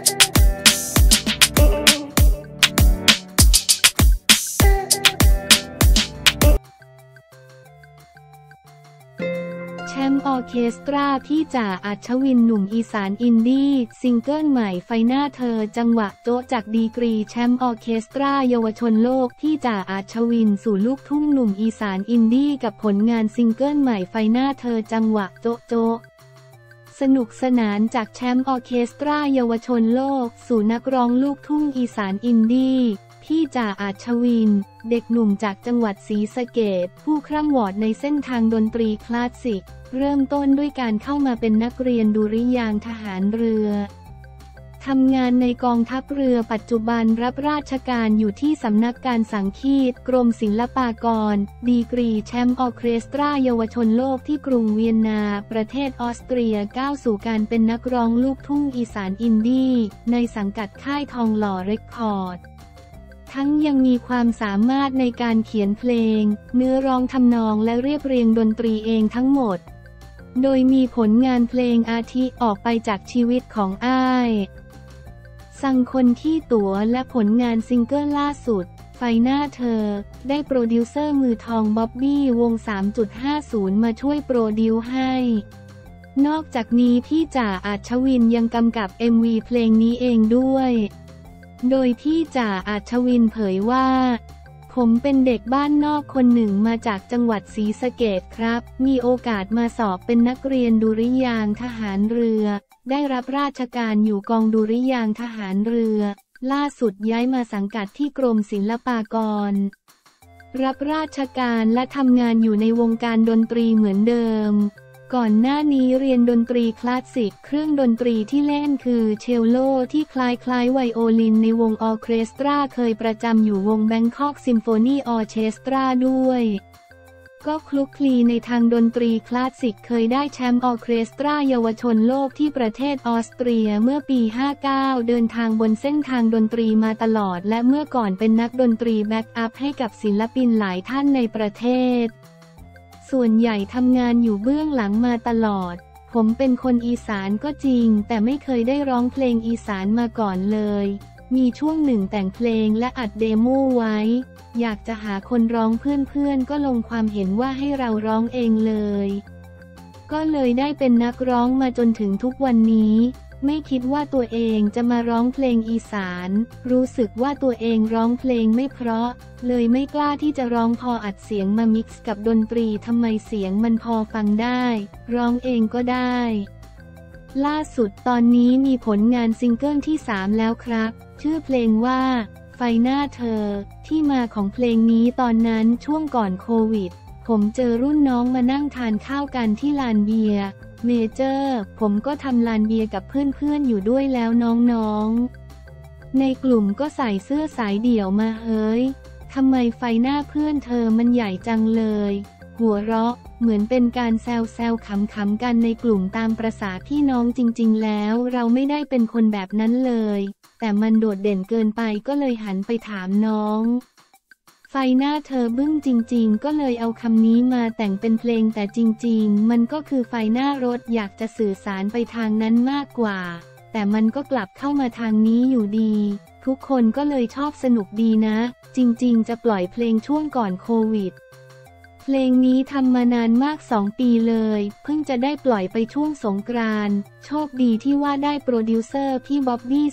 แชมป์ออร์เคสตราพี่จ่าอัชวินหนุ่มอีสานอินดี้ซิงเกิลใหม่ไฟหน้าเธอจังหวะโจ๊ะจากดีกรีแชมป์ออร์เคสตราเยาวชนโลกพี่จ่าอัชวินสู่ลูกทุ่งหนุ่มอีสานอินดี้กับผลงานซิงเกิลใหม่ไฟหน้าเธอจังหวะโจ๊ะโจ๊ะสนุกสนานจากแชมป์ออร์เคสตราเยาวชนโลกสู่นักร้องลูกทุ่งอีสานอินดี้พี่จ่าอัชวินเด็กหนุ่มจากจังหวัดศรีสะเกษผู้คร่ำวอดในเส้นทางดนตรีคลาสสิกเริ่มต้นด้วยการเข้ามาเป็นนักเรียนดุริยางค์ทหารเรือทำงานในกองทัพเรือปัจจุบันรับราชการอยู่ที่สำนักการสังคีตกรมศิลปากรดีกรีแชมป์ออร์เคสตราเยาวชนโลกที่กรุงเวียนนาประเทศออสเตรียก้าวสู่การเป็นนักร้องลูกทุ่งอีสานอินดี้ในสังกัดค่ายทองหล่อเรคคอร์ดทั้งยังมีความสามารถในการเขียนเพลงเนื้อร้องทำนองและเรียบเรียงดนตรีเองทั้งหมดโดยมีผลงานเพลงอาทิออกไปจากชีวิตของอ้ายสั่งคนที่ตั๋วและผลงานซิงเกิลล่าสุดไฟหน้าเธอได้โปรดิวเซอร์มือทองบ๊อบบี้วง 3.50 มาช่วยโปรดิวให้นอกจากนี้พี่จ่าอัชวินยังกำกับ MV เพลงนี้เองด้วยโดยพี่จ่าอัชวินเผยว่าผมเป็นเด็กบ้านนอกคนหนึ่งมาจากจังหวัดศรีสะเกษครับมีโอกาสมาสอบเป็นนักเรียนดุริยางค์ทหารเรือได้รับราชการอยู่กองดุริยางค์ทหารเรือล่าสุดย้ายมาสังกัดที่กรมศิลปากรรับราชการและทำงานอยู่ในวงการดนตรีเหมือนเดิมก่อนหน้านี้เรียนดนตรีคลาสสิกเครื่องดนตรีที่เล่นคือเชลโลที่คล้ายไวโอลินในวงออร์เคสตราเคยประจำอยู่วงแบงคอกซิมโฟนีออร์เคสตราด้วยก็คลุกคลีในทางดนตรีคลาสสิกเคยได้แชมป์ออร์เคสตราเยาวชนโลกที่ประเทศออสเตรียเมื่อปี 59 เดินทางบนเส้นทางดนตรีมาตลอดและเมื่อก่อนเป็นนักดนตรีแบ็กอัพให้กับศิลปินหลายท่านในประเทศส่วนใหญ่ทำงานอยู่เบื้องหลังมาตลอดผมเป็นคนอีสานก็จริงแต่ไม่เคยได้ร้องเพลงอีสานมาก่อนเลยมีช่วงหนึ่งแต่งเพลงและอัดเดโมไว้อยากจะหาคนร้องเพื่อนๆก็ลงความเห็นว่าให้เราร้องเองเลยก็เลยได้เป็นนักร้องมาจนถึงทุกวันนี้ไม่คิดว่าตัวเองจะมาร้องเพลงอีสานรู้สึกว่าตัวเองร้องเพลงไม่เพราะเลยไม่กล้าที่จะร้องพออัดเสียงมามิกซ์กับดนตรีทำไมเสียงมันพอฟังได้ร้องเองก็ได้ล่าสุดตอนนี้มีผลงานซิงเกิลที่ 3 แล้วครับชื่อเพลงว่าไฟหน้าเธอที่มาของเพลงนี้ตอนนั้นช่วงก่อนโควิดผมเจอรุ่นน้องมานั่งทานข้าวกันที่ลานเบียร์เมเจอร์ผมก็ทำลานเบียร์กับเพื่อนๆอยู่ด้วยแล้วน้องๆในกลุ่มก็ใส่เสื้อสายเดี่ยวมาเฮ้ยทำไมไฟหน้าเพื่อนเธอมันใหญ่จังเลยหัวเราะเหมือนเป็นการแซวขำๆกันในกลุ่มตามประสาพี่น้องจริงๆแล้วเราไม่ได้เป็นคนแบบนั้นเลยแต่มันโดดเด่นเกินไปก็เลยหันไปถามน้องไฟหน้าเธอบึ้งจริงๆก็เลยเอาคำนี้มาแต่งเป็นเพลงแต่จริงๆมันก็คือไฟหน้ารถอยากจะสื่อสารไปทางนั้นมากกว่าแต่มันก็กลับเข้ามาทางนี้อยู่ดีทุกคนก็เลยชอบสนุกดีนะจริงๆจะปล่อยเพลงช่วงก่อนโควิดเพลงนี้ทำมานานมาก2 ปีเลยเพิ่งจะได้ปล่อยไปช่วงสงกรานต์โชคดีที่ว่าได้โปรดิวเซอร์พี่บ๊อบบี้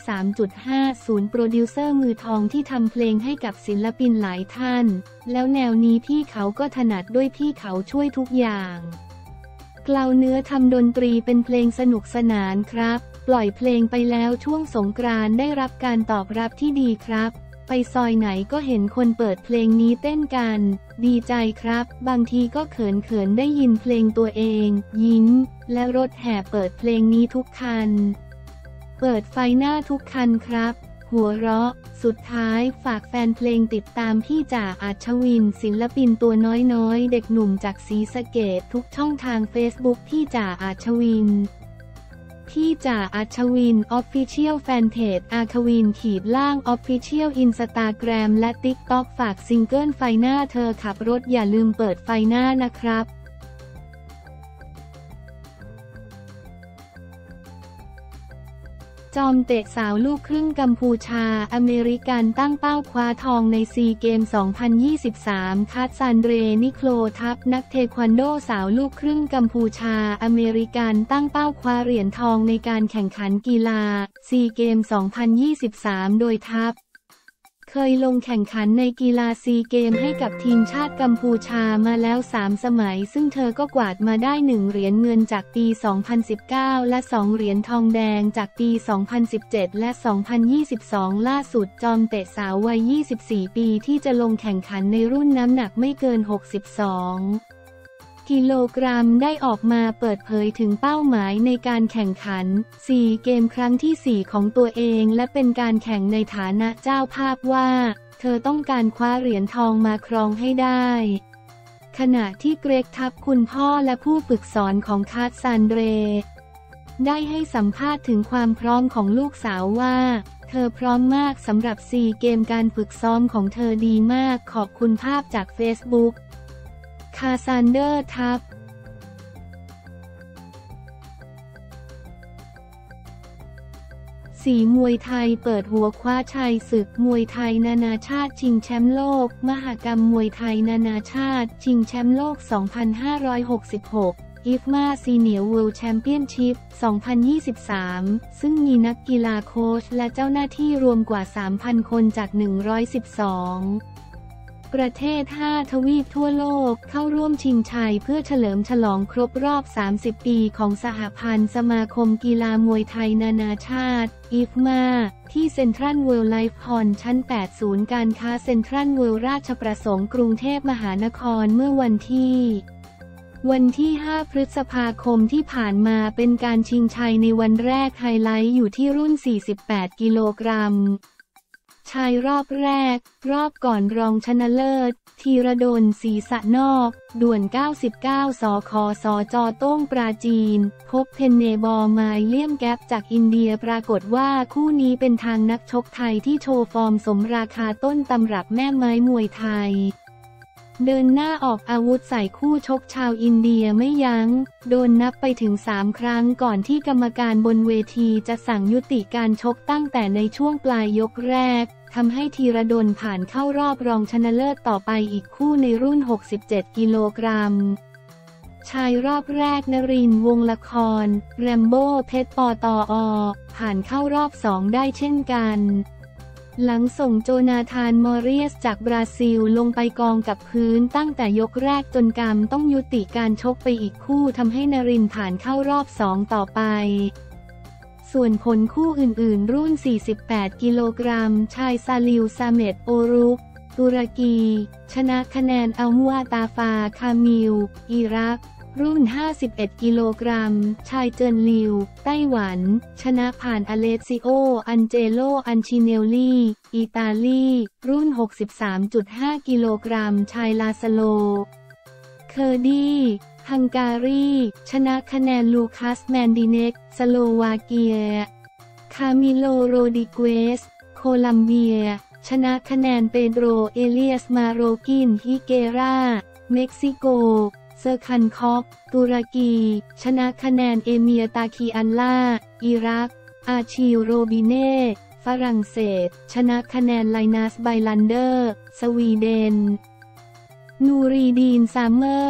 3.50 โปรดิวเซอร์มือทองที่ทำเพลงให้กับศิลปินหลายท่านแล้วแนวนี้พี่เขาก็ถนัดด้วยพี่เขาช่วยทุกอย่างเกลาเนื้อทำดนตรีเป็นเพลงสนุกสนานครับปล่อยเพลงไปแล้วช่วงสงกรานต์ได้รับการตอบรับที่ดีครับไปซอยไหนก็เห็นคนเปิดเพลงนี้เต้นกันดีใจครับบางทีก็เขินได้ยินเพลงตัวเองยิ้มและรถแห่เปิดเพลงนี้ทุกคันเปิดไฟหน้าทุกคันครับหัวเราะสุดท้ายฝากแฟนเพลงติดตามพี่จ่าอัชวินศิลปินตัวน้อยเด็กหนุ่มจากศรีสะเกษทุกช่องทาง Facebook พี่จ่าอัชวินพี่จ่าอัชวิน Official Fanpage อาควิน_ Official Instagram และ TikTok ฝากซิงเกิลไฟหน้าเธอขับรถอย่าลืมเปิดไฟหน้านะครับจอมเตะสาวลูกครึ่งกัมพูชาอเมริกันตั้งเป้าคว้าทองในซีเกม 2023 คัตซันเดร นิโคลทัพนักเทควันโดสาวลูกครึ่งกัมพูชาอเมริกันตั้งเป้าคว้าเหรียญทองในการแข่งขันกีฬาซีเกม 2023 โดยทัพเคยลงแข่งขันในกีฬาซีเกมให้กับทีมชาติกัมพูชามาแล้ว3 สมัยซึ่งเธอก็กวาดมาได้1 เหรียญเงินจากปี 2019 และ 2 เหรียญทองแดงจากปี 2017 และ 2022 ล่าสุดจอมเตะสาววัย 24 ปีที่จะลงแข่งขันในรุ่นน้ำหนักไม่เกิน 62 กิโลกรัมได้ออกมาเปิดเผยถึงเป้าหมายในการแข่งขัน4 เกมครั้งที่ 4 ของตัวเองและเป็นการแข่งในฐานะเจ้าภาพว่าเธอต้องการคว้าเหรียญทองมาครองให้ได้ขณะที่เกรกทัพคุณพ่อและผู้ฝึกสอนของคาร์ซันเดรได้ให้สัมภาษณ์ถึงความพร้อมของลูกสาวว่าเธอพร้อมมากสำหรับ4 เกมการฝึกซ้อมของเธอดีมากขอบคุณภาพจากเฟซบุ๊กคาซันเดอร์ทัพสีมวยไทยเปิดหัวคว้าชัยศึกมวยไทยนานาชาติชิงแชมป์โลกมหกรรมมวยไทยนานาชาติชิงแชมป์โลก 2566 IFMA Senior World Championship 2023 ซึ่งมีนักกีฬาโค้ชและเจ้าหน้าที่รวมกว่า 3,000 คนจาก 112 ประเทศ 5 ทวีปทั่วโลกเข้าร่วมชิงชัยเพื่อเฉลิมฉลองครบรอบ 30 ปีของสหพันธ์สมาคมกีฬามวยไทยนานาชาติ IFMA ที่เซ็นทรัลเวิลด์ไลฟ์ฮอลล์ชั้น 8 ศูนย์การค้าเซ็นทรัลเวิลด์ราชประสงค์กรุงเทพมหานครเมื่อวันที่ 5 พฤษภาคมที่ผ่านมาเป็นการชิงชัยในวันแรกไฮไลท์อยู่ที่รุ่น 48 กิโลกรัมชายรอบแรกรอบก่อนรองชนะเลิศธีรดลศรีสะนอกด่วน 99 สคสจโต้งปราจีนพบเพนเนบอลไมเลียมแกปจากอินเดียปรากฏว่าคู่นี้เป็นทางนักชกไทยที่โชว์ฟอร์มสมราคาต้นตำรับแม่ไม้มวยไทยเดินหน้าออกอาวุธใส่คู่ชกชาวอินเดียไม่ยั้งโดนนับไปถึง3 ครั้งก่อนที่กรรมการบนเวทีจะสั่งยุติการชกตั้งแต่ในช่วงปลายยกแรกทำให้ธีรดลผ่านเข้ารอบรองชนะเลิศต่อไปอีกคู่ในรุ่น 67 กิโลกรัมชายรอบแรกนรินทร์วงศ์ละครแรมโบ้เพชรปตอ.ผ่านเข้ารอบ2ได้เช่นกันหลังส่งโจนาธานมอริเอสจากบราซิลลงไปกองกับพื้นตั้งแต่ยกแรกจนกรรมต้องยุติการชกไปอีกคู่ทำให้นรินทร์ผ่านเข้ารอบ2ต่อไปส่วนผลคู่อื่นๆรุ่น 48 กิโลกรัมชายซาลิวซาเมตโอรุกตุรกีชนะคะแนนอัลมัวตาฟาคามิลอิรักรุ่น 51 กิโลกรัมชายเจินลิวไต้หวันชนะผ่านอเลซิโออันเจโลอันชิเนลลีอิตาลีรุ่น 63.5 กิโลกรัมชายลาซาโลเคอร์ดีฮังการีชนะคะแนนลูคัสแมนดิเนกสโลวาเกียคามิโลโรดิเกสโคลัมเบียชนะคะแนนเปโดรเอเลียสมาโรกินฮิเกราเม็กซิโกเซอร์คันคอฟตุรกีชนะคะแนนเอเมียตาคีอันล่าอิรักอาชิลโรบิเน่ฝรั่งเศสชนะคะแนนไลนัสไบลันเดอร์สวีเดนนูรีดีนซามเมอร์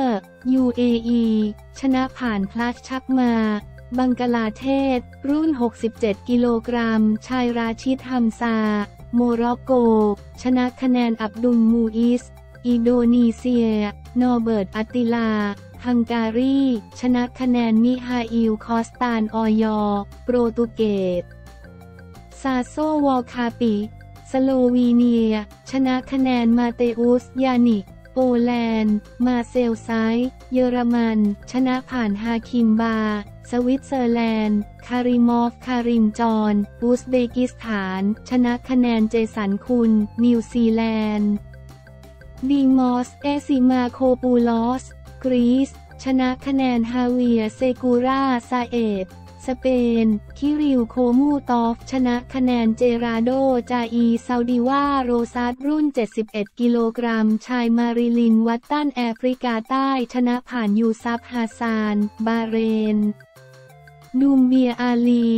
UAE ชนะผ่านพลัชชักมาบังกลาเทศรุ่น 67 กิโลกรัมชายราชิดฮัมซาโมร็อกโกชนะคะแนนอับดุลมูอิสอินโดนีเซียนอร์เบิร์ตอัตติลาฮังการีชนะคะแนนมิฮาอิลคอสตานออยโปรตุเกสซาโซวอลคาปิสโลวีเนียชนะคะแนนมาเตอุสยานิกโปแลนด์มาเซลไซเยอรมันชนะผ่านฮาคิมบาสวิตเซอร์แลนด์คาริมอฟคาริมจอนอุซเบกิสถานชนะคะแนนเจสันคุณนิวซีแลนด์ดิมอสเอซิมาโคปูลอสกรีซชนะคะแนนฮาเวียเซกูราซาเอตสเปนคิริวโคมูตอฟชนะคะแนนเจราโดจาอีซาดิวาโรซัสรุ่น 71 กิโลกรัมชายมาริลินวัตตันแอฟริกาใต้ชนะผ่านยูซับฮาซานบาเรนดูมเบียอาลี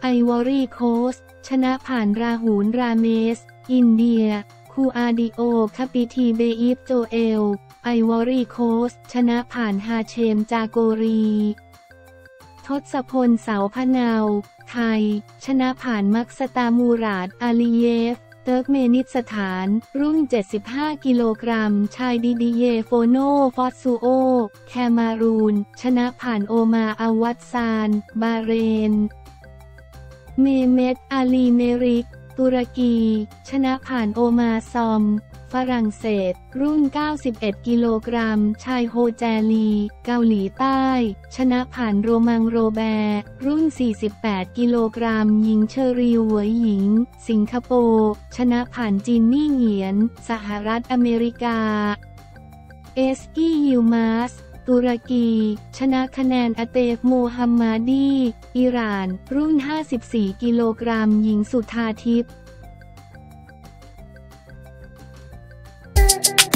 วอรี่โคสต์ชนะผ่านราหูนราเมสอินเดียคูอาดิโอคาปิทีเบอีฟโจเอลไอวอรี่โคสต์ชนะผ่านฮาเชมจาโกรีทศพลเสาพะเนาไทยชนะผ่านมักสตามูราดอาลีเยฟเติร์กเมนิสถานรุ่น75กิโลกรัมชายดิดิเยโฟโนฟอสซูโอแคมารูนชนะผ่านโอมาอาวัตซานบาเรนเมเมตอาลีเมริกตุรกีชนะผ่านโอมาซอมฝรั่งเศสรุ่น91กิโลกรัมชายโฮแจลีเกาหลีใต้ชนะผ่านโรมังโรแบร์รุ่น48กิโลกรัมหญิงเชอรีเหวยหญิงสิงคโปร์ชนะผ่านจินนี่เหงียนสหรัฐอเมริกาเอสกี้ยิลมาสตุรกีชนะคะแนนอาเตฟโมฮัมมาดีอิหร่านรุ่น54กิโลกรัมหญิงสุธาทิพย์